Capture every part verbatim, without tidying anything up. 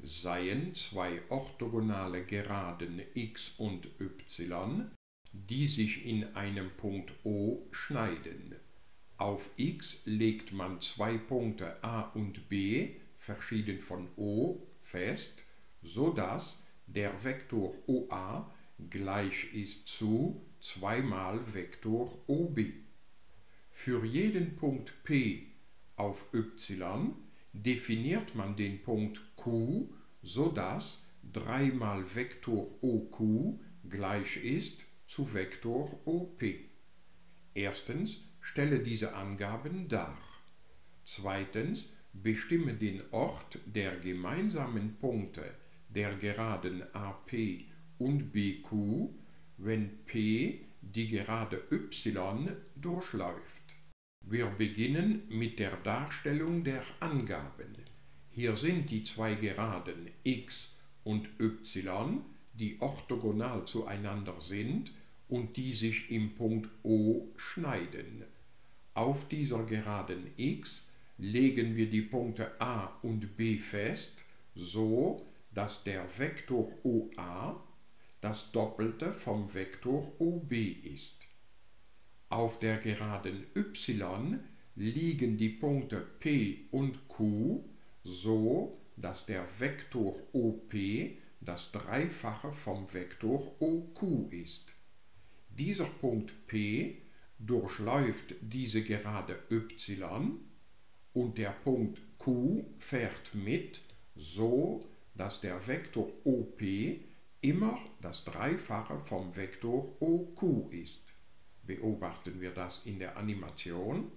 seien zwei orthogonale Geraden x und y, die sich in einem Punkt O schneiden. Auf x legt man zwei Punkte A und B, verschieden von O, fest, so dass der Vektor O A gleich ist zu zwei mal Vektor O B. Für jeden Punkt P auf y definiert man den Punkt Q, so dass drei mal Vektor O Q gleich ist zu Vektor O P. Erstens, stelle diese Angaben dar. Zweitens, bestimme den Ort der gemeinsamen Punkte der Geraden A P und B Q, wenn P die Gerade y durchläuft. Wir beginnen mit der Darstellung der Angaben. Hier sind die zwei Geraden x und y, die orthogonal zueinander sind und die sich im Punkt O schneiden. Auf dieser Geraden x legen wir die Punkte A und B fest, so dass der Vektor O A das Doppelte vom Vektor O B ist. Auf der Geraden y liegen die Punkte P und Q so, dass der Vektor O P das Dreifache vom Vektor O Q ist. Dieser Punkt P durchläuft diese Gerade y und der Punkt Q fährt mit, so dass der Vektor O P immer das Dreifache vom Vektor O Q ist. Beobachten wir das in der Animation.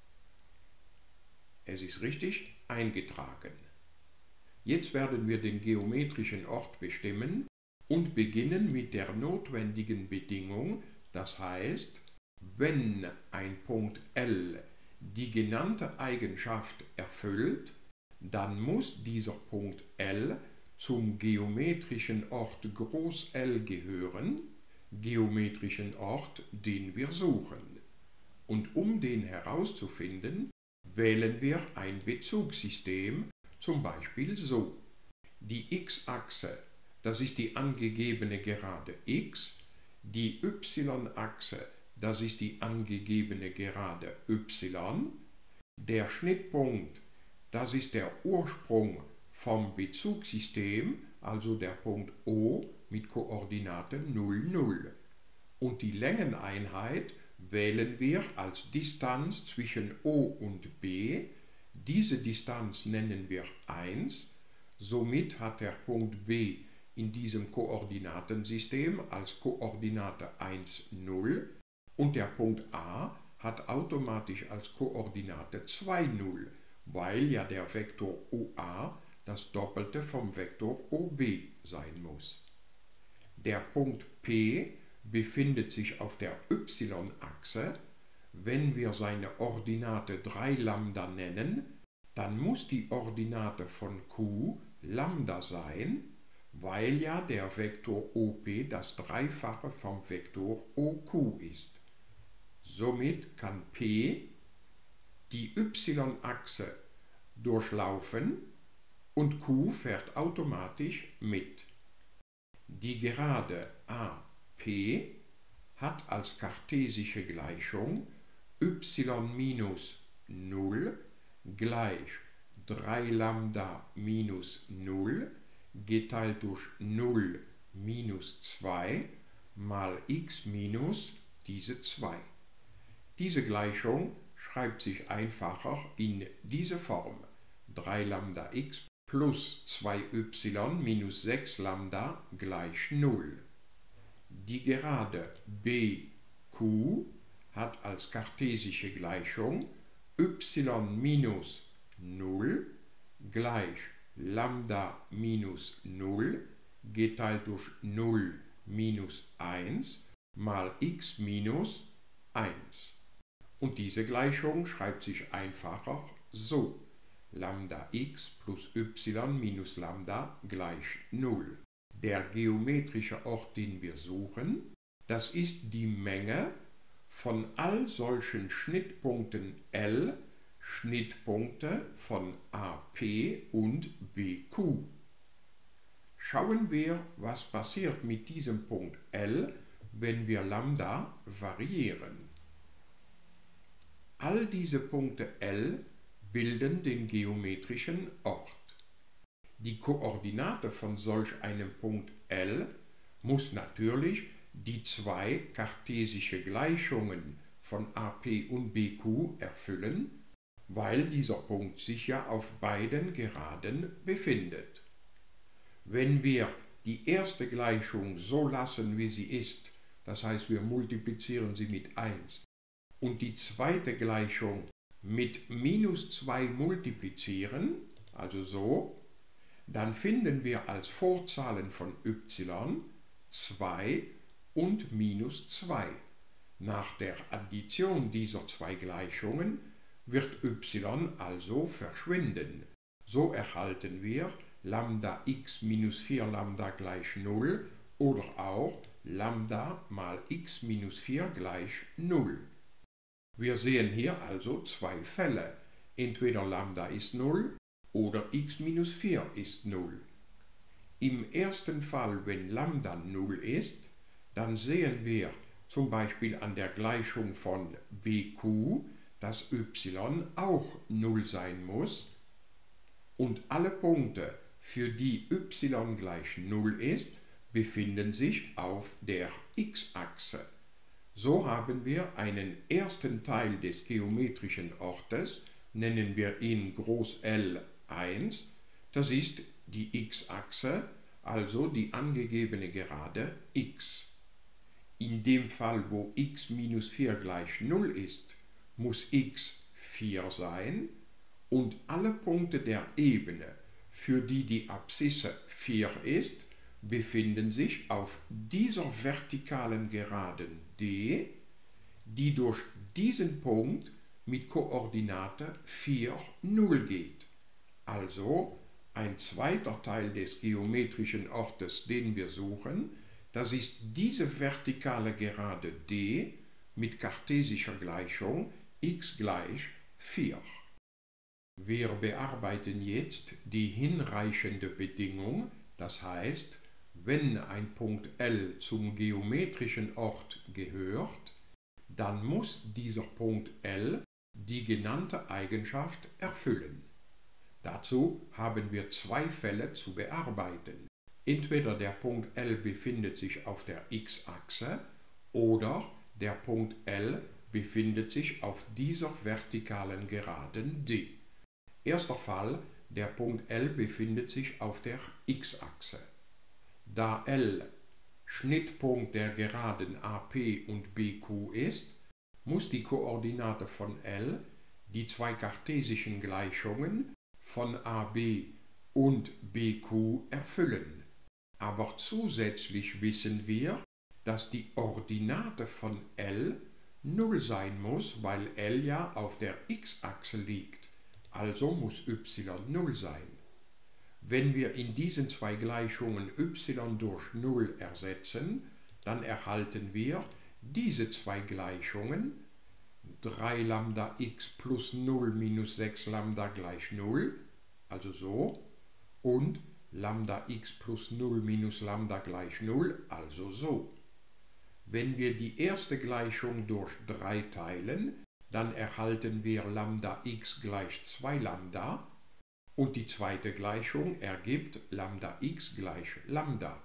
Es ist richtig eingetragen. Jetzt werden wir den geometrischen Ort bestimmen und beginnen mit der notwendigen Bedingung, das heißt, wenn ein Punkt L die genannte Eigenschaft erfüllt, dann muss dieser Punkt L zum geometrischen Ort Groß L gehören, geometrischen Ort, den wir suchen. Und um den herauszufinden, wählen wir ein Bezugssystem, zum Beispiel so. Die x-Achse, das ist die angegebene Gerade x, die y-Achse, das ist die angegebene Gerade y, der Schnittpunkt, das ist der Ursprung vom Bezugssystem, also der Punkt O mit Koordinate null, null. Und die Längeneinheit wählen wir als Distanz zwischen O und B. Diese Distanz nennen wir eins. Somit hat der Punkt B in diesem Koordinatensystem als Koordinate eins, null und der Punkt A hat automatisch als Koordinate zwei, null, weil ja der Vektor O A das Doppelte vom Vektor O B sein muss. Der Punkt P befindet sich auf der y-Achse. Wenn wir seine Ordinate drei Lambda nennen, dann muss die Ordinate von Q Lambda sein, weil ja der Vektor O P das Dreifache vom Vektor O Q ist. Somit kann P die y-Achse durchlaufen und Q fährt automatisch mit. Die Gerade A P hat als kartesische Gleichung y minus null gleich drei Lambda minus null geteilt durch null minus zwei mal x minus diese zwei. Diese Gleichung schreibt sich einfacher in diese Form: drei Lambda x plus zwei y minus sechs Lambda gleich null. Die Gerade B Q hat als kartesische Gleichung y minus null gleich Lambda minus null geteilt durch null minus eins mal x minus eins. Und diese Gleichung schreibt sich einfacher so: Lambda x plus y minus Lambda gleich null. Der geometrische Ort, den wir suchen, das ist die Menge von all solchen Schnittpunkten L, Schnittpunkte von A P und B Q. Schauen wir, was passiert mit diesem Punkt L, wenn wir Lambda variieren. All diese Punkte L bilden den geometrischen Ort. Die Koordinate von solch einem Punkt L muss natürlich die zwei kartesische Gleichungen von A P und B Q erfüllen, weil dieser Punkt sich ja auf beiden Geraden befindet. Wenn wir die erste Gleichung so lassen, wie sie ist, das heißt, wir multiplizieren sie mit eins, und die zweite Gleichung mit minus zwei multiplizieren, also so, dann finden wir als Vorzahlen von y zwei und minus zwei. Nach der Addition dieser zwei Gleichungen wird y also verschwinden. So erhalten wir Lambda x minus vier Lambda gleich null oder auch Lambda mal x minus vier gleich null. Wir sehen hier also zwei Fälle. Entweder Lambda ist null oder x minus vier ist null. Im ersten Fall, wenn Lambda null ist, dann sehen wir zum Beispiel an der Gleichung von B Q, dass y auch null sein muss und alle Punkte, für die y gleich null ist, befinden sich auf der x-Achse. So haben wir einen ersten Teil des geometrischen Ortes, nennen wir ihn groß L eins, das ist die x-Achse, also die angegebene Gerade x. In dem Fall, wo x minus vier gleich null ist, muss x vier sein und alle Punkte der Ebene, für die die Abszisse vier ist, befinden sich auf dieser vertikalen Geraden D, die durch diesen Punkt mit Koordinate vier, null geht. Also ein zweiter Teil des geometrischen Ortes, den wir suchen, das ist diese vertikale Gerade D mit kartesischer Gleichung x gleich vier. Wir bearbeiten jetzt die hinreichende Bedingung, das heißt, wenn ein Punkt L zum geometrischen Ort gehört, dann muss dieser Punkt L die genannte Eigenschaft erfüllen. Dazu haben wir zwei Fälle zu bearbeiten. Entweder der Punkt L befindet sich auf der x-Achse oder der Punkt L befindet sich auf dieser vertikalen Geraden D. Erster Fall, der Punkt L befindet sich auf der x-Achse. Da L Schnittpunkt der Geraden A P und B Q ist, muss die Koordinate von L die zwei kartesischen Gleichungen von A B und B Q erfüllen. Aber zusätzlich wissen wir, dass die Ordinate von L null sein muss, weil L ja auf der x-Achse liegt. Also muss y null sein. Wenn wir in diesen zwei Gleichungen y durch null ersetzen, dann erhalten wir diese zwei Gleichungen, drei Lambda x plus null minus sechs Lambda gleich null, also so, und Lambda x plus null minus Lambda gleich null, also so. Wenn wir die erste Gleichung durch drei teilen, dann erhalten wir Lambda x gleich zwei Lambda und die zweite Gleichung ergibt Lambda x gleich Lambda.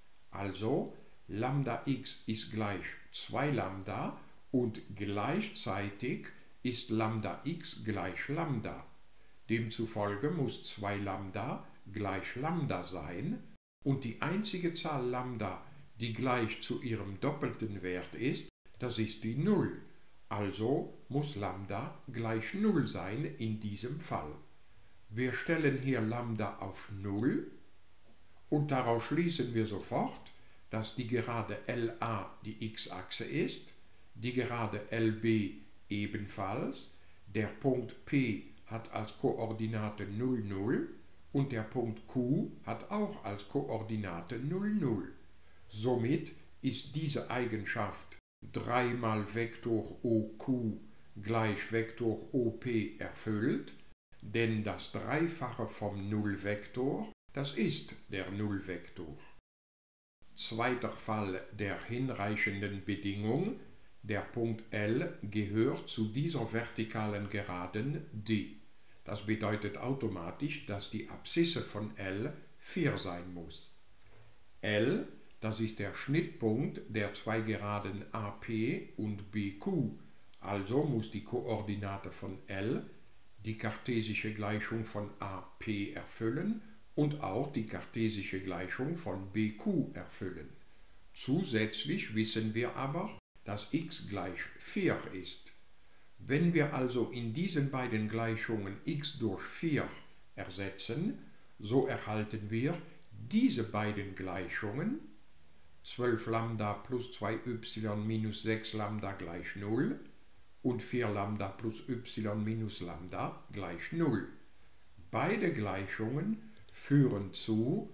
Also Lambda x ist gleich zwei Lambda und gleichzeitig ist Lambda x gleich Lambda. Demzufolge muss zwei Lambda gleich Lambda sein und die einzige Zahl Lambda, die gleich zu ihrem doppelten Wert ist, das ist die null. Also muss Lambda gleich null sein in diesem Fall. Wir stellen hier Lambda auf null und daraus schließen wir sofort, dass die Gerade L A die x-Achse ist, die Gerade L B ebenfalls, der Punkt P hat als Koordinate null, null und der Punkt Q hat auch als Koordinate null, null. Somit ist diese Eigenschaft drei mal Vektor O Q gleich Vektor O P erfüllt, denn das Dreifache vom Nullvektor Das ist der Nullvektor. Zweiter Fall der hinreichenden Bedingung: der Punkt L gehört zu dieser vertikalen Geraden D. Das bedeutet automatisch, dass die Abszisse von L vier sein muss. L, das ist der Schnittpunkt der zwei Geraden A P und B Q, also muss die Koordinate von L die kartesische Gleichung von A P erfüllen und auch die kartesische Gleichung von B Q erfüllen. Zusätzlich wissen wir aber, dass x gleich vier ist. Wenn wir also in diesen beiden Gleichungen x durch vier ersetzen, so erhalten wir diese beiden Gleichungen: zwölf Lambda plus zwei y minus sechs Lambda gleich null und vier Lambda plus y minus Lambda gleich null. Beide Gleichungen führen zu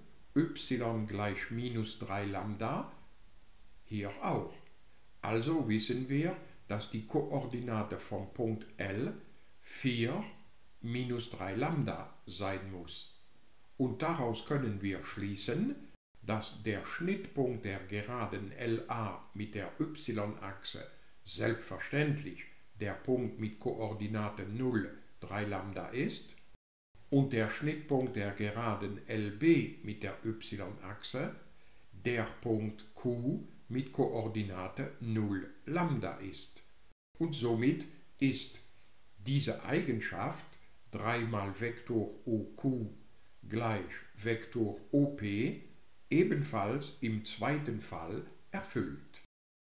y gleich minus drei Lambda, hier auch. Also wissen wir, dass die Koordinate vom Punkt L vier minus drei Lambda sein muss. Und daraus können wir schließen, dass der Schnittpunkt der Geraden L A mit der y-Achse selbstverständlich der Punkt mit Koordinate null, drei Lambda ist und der Schnittpunkt der Geraden L B mit der y-Achse der Punkt Q mit Koordinate null Lambda ist. Und somit ist diese Eigenschaft drei mal Vektor O Q gleich Vektor O P ebenfalls im zweiten Fall erfüllt.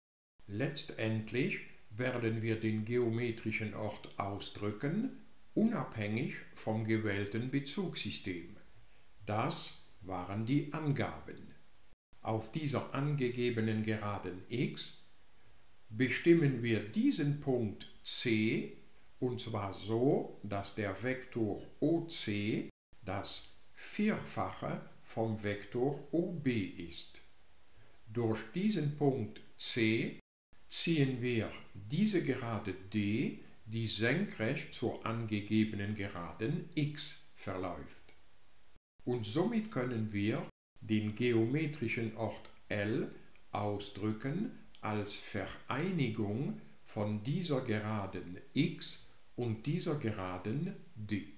Letztendlich werden wir den geometrischen Ort ausdrücken, unabhängig vom gewählten Bezugssystem. Das waren die Angaben. Auf dieser angegebenen Geraden x bestimmen wir diesen Punkt C, und zwar so, dass der Vektor O C das Vierfache vom Vektor O B ist. Durch diesen Punkt C ziehen wir diese Gerade D, die senkrecht zur angegebenen Geraden x verläuft. Und somit können wir den geometrischen Ort L ausdrücken als Vereinigung von dieser Geraden x und dieser Geraden D.